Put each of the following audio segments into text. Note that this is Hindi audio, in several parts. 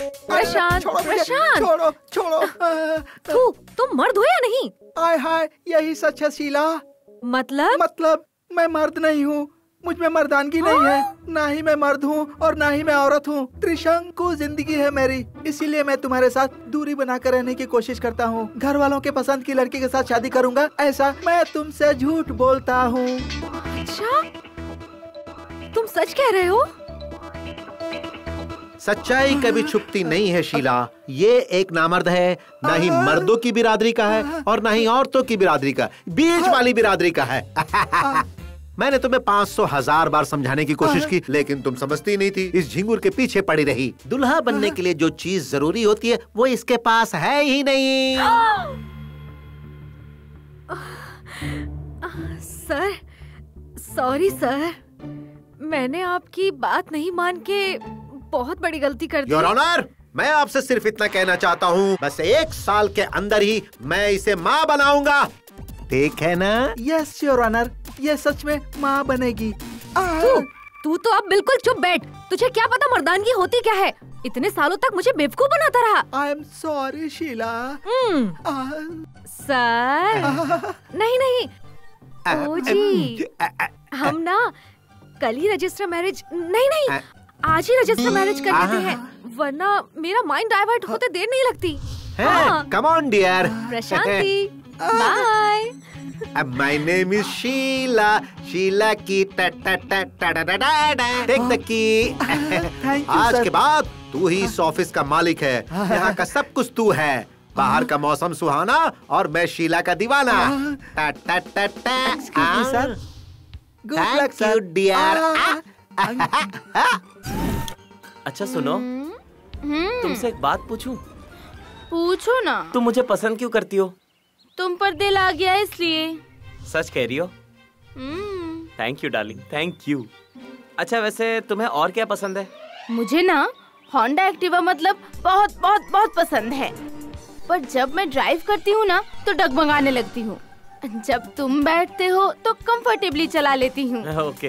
प्रशांत, प्रशांत, छोड़ो छोड़ो। तुम मर्द हो या नहीं? आय हाय, यही सच है शीला। मतलब मैं मर्द नहीं हूँ, मुझ में मर्दानगी नहीं है। ना ही मैं मर्द हूँ और ना ही मैं औरत हूँ। त्रिशंकु जिंदगी है मेरी, इसीलिए मैं तुम्हारे साथ दूरी बनाकर रहने की कोशिश करता हूँ। घर वालों के पसंद की लड़की के साथ शादी करूँगा, ऐसा मैं तुमसे झूठ बोलता हूँ। अच्छा, तुम सच कह रहे हो? सच्चाई कभी छुपती नहीं है शीला। ये एक नामर्द है, ना ही मर्दों की बिरादरी का है और ना ही औरतों की बिरादरी का, बीच वाली बिरादरी का है। मैंने तुम्हें 500,000 बार समझाने की कोशिश की, लेकिन तुम समझती नहीं थी। इस झिंगुर के पीछे पड़ी रही। दुल्हा बनने के लिए जो चीज जरूरी होती है वो इसके पास है ही नहीं। सर, सॉरी सर, मैंने आपकी बात नहीं मान के बहुत बड़ी गलती कर दी। योर ऑनर, मैं आपसे सिर्फ इतना कहना चाहता हूँ, बस 1 साल के अंदर ही मैं इसे माँ बनाऊंगा। ठीक है ना? यस योर ऑनर, ये सच में माँ बनेगी। तू तो अब बिल्कुल चुप बैठ। तुझे क्या पता मर्दानगी होती क्या है? इतने सालों तक मुझे बेवकूफ बनाता रहा। I am sorry Sheela. Sir, नहीं ओ जी, हम ना कल ही रजिस्टर मैरिज नहीं आज ही रजिस्टर मैरिज कर लेते हैं, वरना मेरा माइंड डाइवर्ट होते देर नहीं लगती। Come on dear. Prashanti, bye. My name is Sheela, Sheela की टेक द की। आज के बाद तू ही इस ऑफिस का मालिक है। यहाँ का सब कुछ तू है। बाहर का मौसम सुहाना और मैं शीला का दीवाना। Sir, good luck sir dear. अच्छा सुनो, तुमसे एक बात पूछूं? पूछो ना। तुम मुझे पसंद क्यों करती हो? तुम पर दिल आ गया इसलिए। सच कह रही हो? Thank you darling, thank you. अच्छा वैसे तुम्हें और क्या पसंद है? मुझे ना होंडा एक्टिवा मतलब बहुत बहुत बहुत पसंद है, पर जब मैं ड्राइव करती हूँ ना तो डगमगाने लगती हूँ। जब तुम बैठते हो तो कंफर्टेबली चला लेती हूँ। ओके।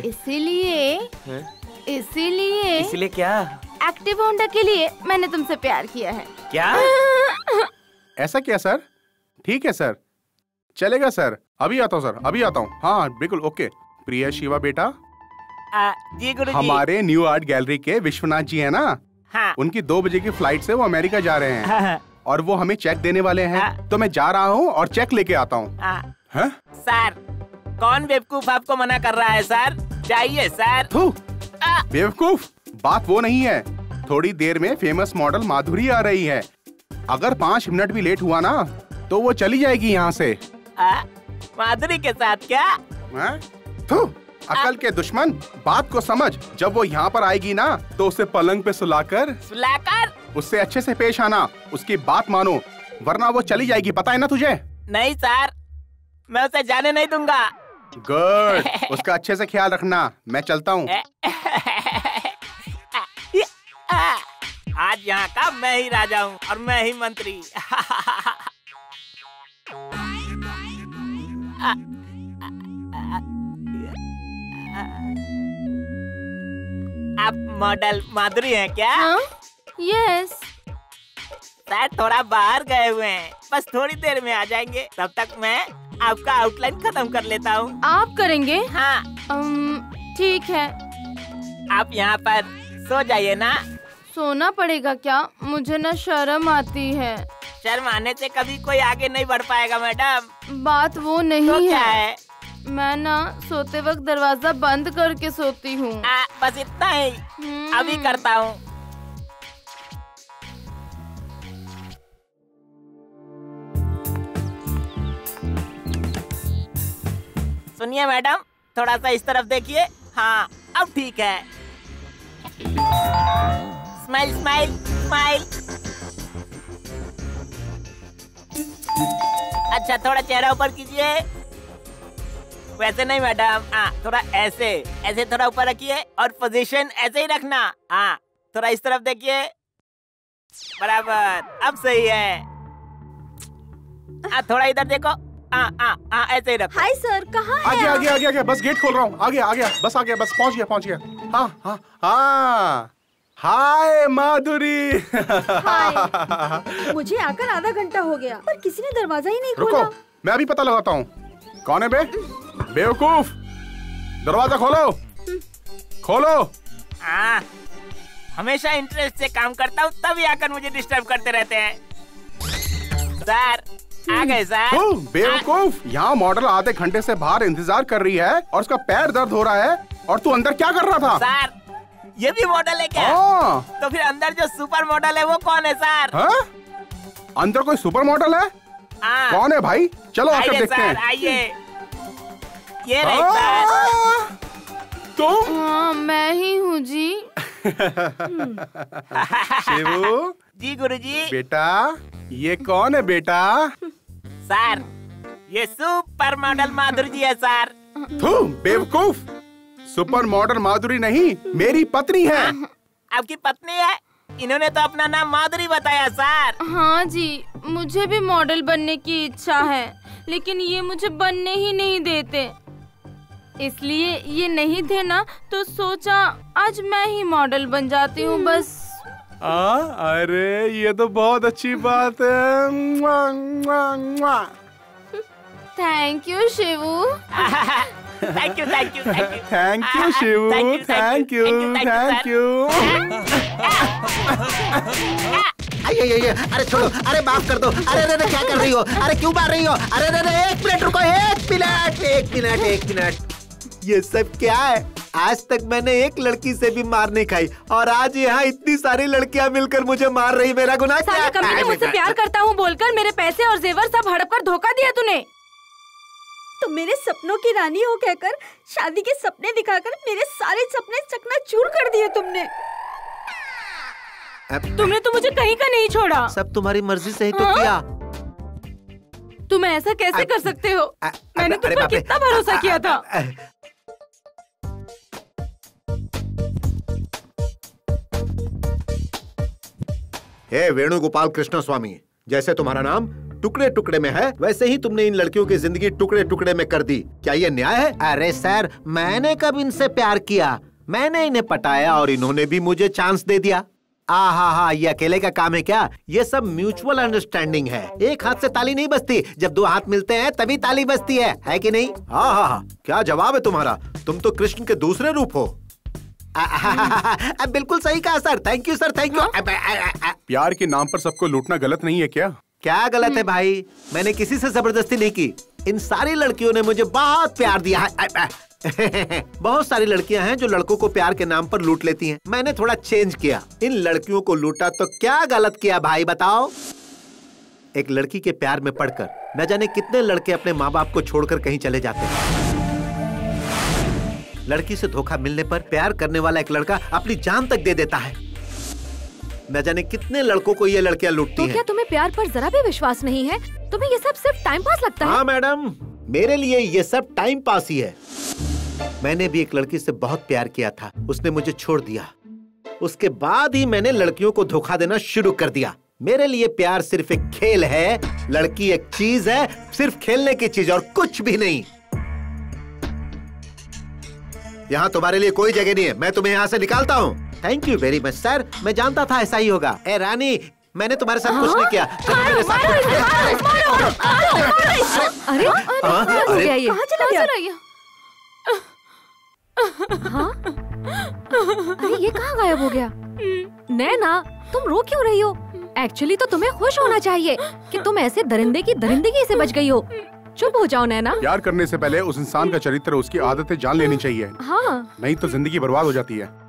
इसीलिए क्या? एक्टिव होंडा के लिए मैंने तुमसे प्यार किया है। क्या? ऐसा क्या सर? ठीक है सर, चलेगा सर। अभी आता हूँ सर, अभी आता हूँ। हाँ बिल्कुल ओके। प्रिया शिवा बेटा, जी गुरुजी। हमारे न्यू आर्ट गैलरी के विश्वनाथ जी है ना, हाँ। उनकी 2 बजे की फ्लाइट से वो अमेरिका जा रहे हैं। हाँ। और वो हमें चेक देने वाले हैं। तो मैं जा रहा हूँ और चेक लेके आता हूँ। सर, कौन बेवकूफ आपको मना कर रहा है सर? चाहिए सर। बेवकूफ बात वो नहीं है। थोड़ी देर में फेमस मॉडल माधुरी आ रही है। अगर 5 मिनट भी लेट हुआ ना तो वो चली जाएगी यहाँ से। माधुरी के साथ क्या? अकल के दुश्मन, बात को समझ। जब वो यहाँ पर आएगी ना तो उसे पलंग पे सुलाकर उससे अच्छे से पेश आना। उसकी बात मानो, वरना वो चली जाएगी। पता है ना तुझे? नहीं सर, मैं उसे जाने नहीं दूंगा। गुड, उसका अच्छे से ख्याल रखना। मैं चलता हूँ। आज यहाँ का मैं ही राजा हूँ और मैं ही मंत्री। आप मॉडल माधुरी हैं क्या? यस। सर थोड़ा बाहर गए हुए हैं, बस थोड़ी देर में आ जाएंगे। तब तक मैं आपका आउटलाइन खत्म कर लेता हूँ। आप करेंगे? हाँ। ठीक है। आप यहाँ पर सो जाइए ना। सोना पड़ेगा क्या? मुझे ना शर्म आती है। शर्म आने से कभी कोई आगे नहीं बढ़ पाएगा मैडम। बात वो नहीं तो क्या है? मैं ना सोते वक्त दरवाजा बंद करके सोती हूँ। बस इतना ही। अभी करता हूँ। सुनिए मैडम, थोड़ा सा इस तरफ देखिए। हाँ अब ठीक है। Smile smile smile. अच्छा थोड़ा चेहरा ऊपर कीजिए। वैसे नहीं मैडम, थोड़ा ऐसे ऐसे थोड़ा ऊपर रखिए और पोजीशन ऐसे ही रखना। हाँ थोड़ा इस तरफ देखिए। बराबर, अब सही है। थोड़ा इधर देखो। ऐसे ही रखो। हाय सर, कहाँ हैं? आ गया, बस गेट खोल रहा हूँ। आ गया, बस आ गया, बस पहुँच गया। हाँ। हाय माधुरी। हाय। मुझे आकर आधा घंटा हो गया पर किसी ने दरवाजा ही नहीं खोला। रुको, मैं अभी पता लगाता हूँ। कौन है बे? बेवकूफ, दरवाजा खोलो, खोलो। हमेशा इंटरेस्ट से काम करता हूँ तभी आकर मुझे डिस्टर्ब करते रहते हैं। सर आ गए सर। बेवकूफ, यहाँ मॉडल आधे घंटे से बाहर इंतजार कर रही है और उसका पैर दर्द हो रहा है और तू अंदर क्या कर रहा था? सर ये भी मॉडल है क्या? तो फिर अंदर जो सुपर मॉडल है वो कौन है सर? अंदर कोई सुपर मॉडल है? कौन है भाई? चलो आकर देखते हैं। आइए, ये रही सर। तुम? मैं ही हूँ जी। शिवू जी गुरुजी। बेटा ये कौन है बेटा? सर ये सुपर मॉडल माधुरी जी है सर। बेवकूफ, सुपर मॉडल माधुरी नहीं, मेरी पत्नी है। आपकी पत्नी है? इन्होंने तो अपना नाम माधुरी बताया सर। हाँ जी, मुझे भी मॉडल बनने की इच्छा है लेकिन ये मुझे बनने ही नहीं देते, इसलिए ये नहीं थे ना तो सोचा आज मैं ही मॉडल बन जाती हूँ बस। अरे ये तो बहुत अच्छी बात है। Thank you Shivu. Thank you thank you thank you thank you Shivu, thank you thank you. अरे छोड़ो, अरे माफ कर दो। अरे क्या कर रही हो? अरे क्यों मार रही हो? अरे एक मिनट रुको, एक मिनट। ये सब क्या है? आज तक मैंने एक लड़की से भी मार नहीं खाई और आज यहाँ इतनी सारी लड़कियाँ मिलकर मुझे मार रही। मेरा गुनाह क्या है? कभी ने मुझसे प्यार करता हूँ बोलकर मेरे पैसे और जेवर सब हड़प कर धोखा दिया तूने। तो मेरे सपनों की रानी हो कहकर शादी के सपने दिखाकर मेरे सारे सपने चकनाचूर कर दिए तुमने। तुमने तो मुझे कहीं का नहीं छोड़ा। सब तुम्हारी मर्जी से ही तो किया। तुम ऐसा कैसे कर सकते हो? मैंने तुम पर कितना भरोसा किया था। हे वेणुगोपाल कृष्ण स्वामी, जैसे तुम्हारा नाम टुकड़े टुकड़े में है वैसे ही तुमने इन लड़कियों की जिंदगी टुकड़े टुकड़े में कर दी। क्या ये न्याय है? अरे सर, मैंने कब इनसे प्यार किया? मैंने इन्हें पटाया और इन्होंने भी मुझे चांस दे दिया। हाँ, ये अकेले का काम है क्या? ये सब म्यूचुअल अंडरस्टैंडिंग है। एक हाथ से ताली नहीं बजती, जब दो हाथ मिलते हैं तभी ताली बजती है कि नहीं? हाँ, क्या जवाब है तुम्हारा? तुम तो कृष्ण के दूसरे रूप हो। बिल्कुल सही कहा sir, thank you sir, thank you. प्यार के नाम पर सबको लूटना गलत नहीं है क्या? क्या गलत है भाई? मैंने किसी से जबरदस्ती नहीं की। इन सारी लड़कियों ने मुझे बहुत प्यार दिया है। बहुत सारी लड़कियां हैं जो लड़कों को प्यार के नाम पर लूट लेती हैं। मैंने थोड़ा चेंज किया, इन लड़कियों को लूटा तो क्या गलत किया भाई बताओ? एक लड़की के प्यार में पड़कर न जाने कितने लड़के अपने माँ बाप को छोड़कर कहीं चले जाते हैं। लड़की से धोखा मिलने पर प्यार करने वाला एक लड़का अपनी जान तक दे देता है। न जाने कितने लड़कों को ये लड़कियां लूटती हैं। तो क्या तुम्हें प्यार पर जरा भी विश्वास नहीं है? तुम्हें ये सब सिर्फ टाइम पास लगता है? हाँ मैडम, मेरे लिए ये सब टाइम पास ही है। मैंने भी एक लड़की से बहुत प्यार किया था, उसने मुझे छोड़ दिया। उसके बाद ही मैंने लड़कियों को धोखा देना शुरू कर दिया। मेरे लिए प्यार सिर्फ एक खेल है, लड़की एक चीज है, सिर्फ खेलने की चीज और कुछ भी नहीं। यहाँ तुम्हारे लिए कोई जगह नहीं है, मैं तुम्हें यहाँ से निकालता हूँ। Thank you very much sir, मैं जानता था ऐसा ही होगा। ए रानी, मैंने तुम्हारे साथ कुछ नहीं किया। अरे हो गया ये? कहाँ चला गया? हाँ? अरे ये कहाँ गायब हो गया? नैना, तुम रो क्यों रही हो? एक्चुअली तो तुम्हें खुश होना चाहिए कि तुम ऐसे दरिंदे की दरिंदगी से बच गई हो। चुप हो जाओ नैना। प्यार करने से पहले उस इंसान का चरित्र, उसकी आदतें जान लेनी चाहिए। हाँ, नहीं तो जिंदगी बर्बाद हो जाती है।